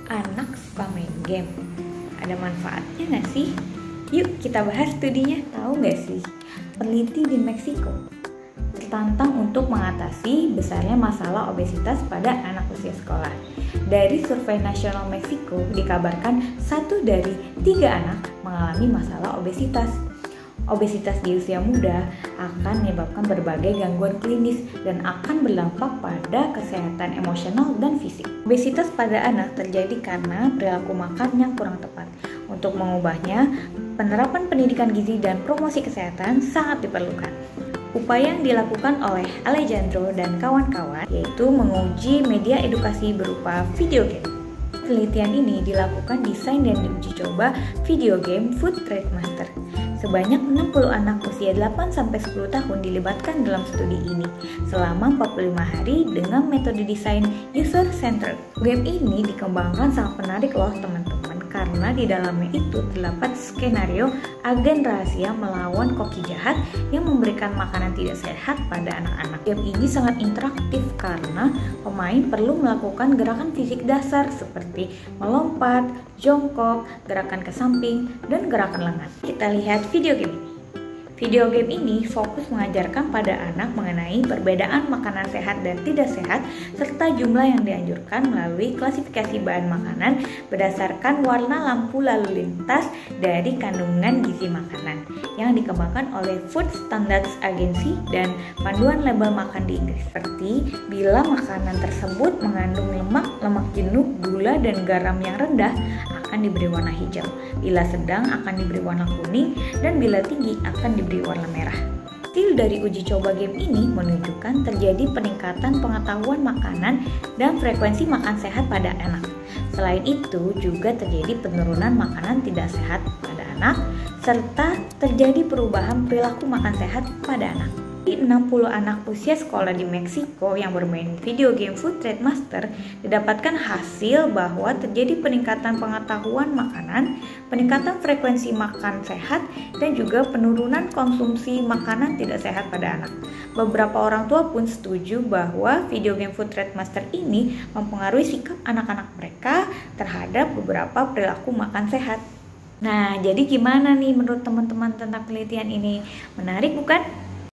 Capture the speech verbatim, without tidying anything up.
anak suka main game. Ada manfaatnya nggak sih? Yuk kita bahas studinya. Tahu nggak sih, peneliti di Meksiko tertantang untuk mengatasi besarnya masalah obesitas pada anak usia sekolah. Dari survei nasional Meksiko dikabarkan satu dari tiga anak mengalami masalah obesitas. Obesitas di usia muda akan menyebabkan berbagai gangguan klinis dan akan berdampak pada kesehatan emosional dan fisik. Obesitas pada anak terjadi karena perilaku makan yang kurang tepat. Untuk mengubahnya, penerapan pendidikan gizi dan promosi kesehatan sangat diperlukan. Upaya yang dilakukan oleh Alejandro dan kawan-kawan yaitu menguji media edukasi berupa video game. Penelitian ini dilakukan desain dan diuji coba video game Food Trade Master. Sebanyak enam puluh anak usia delapan sampai sepuluh tahun dilibatkan dalam studi ini selama empat puluh lima hari dengan metode desain user centered. Game ini dikembangkan sangat menarik loh teman-teman, karena di dalamnya itu terdapat skenario agen rahasia melawan koki jahat yang memberikan makanan tidak sehat pada anak-anak. Game ini sangat interaktif karena pemain perlu melakukan gerakan fisik dasar seperti melompat, jongkok, gerakan ke samping, dan gerakan lengan. Kita lihat video game ini. Video game ini fokus mengajarkan pada anak mengenai perbedaan makanan sehat dan tidak sehat serta jumlah yang dianjurkan melalui klasifikasi bahan makanan berdasarkan warna lampu lalu lintas dari kandungan gizi makanan yang dikembangkan oleh Food Standards Agency dan panduan label makan di Inggris, seperti bila makanan tersebut mengandung lemak, lemak jenuh, gula, dan garam yang rendah akan diberi warna hijau, bila sedang akan diberi warna kuning, dan bila tinggi akan diberi warna merah. Hasil dari uji coba game ini menunjukkan terjadi peningkatan pengetahuan makanan dan frekuensi makan sehat pada anak. Selain itu juga terjadi penurunan makanan tidak sehat pada anak, serta terjadi perubahan perilaku makan sehat pada anak. enam puluh anak usia sekolah di Meksiko yang bermain video game Food Trade Master didapatkan hasil bahwa terjadi peningkatan pengetahuan makanan, peningkatan frekuensi makan sehat, dan juga penurunan konsumsi makanan tidak sehat pada anak. Beberapa orang tua pun setuju bahwa video game Food Trade Master ini mempengaruhi sikap anak-anak mereka terhadap beberapa perilaku makan sehat. Nah, jadi gimana nih menurut teman-teman tentang penelitian ini? Menarik bukan?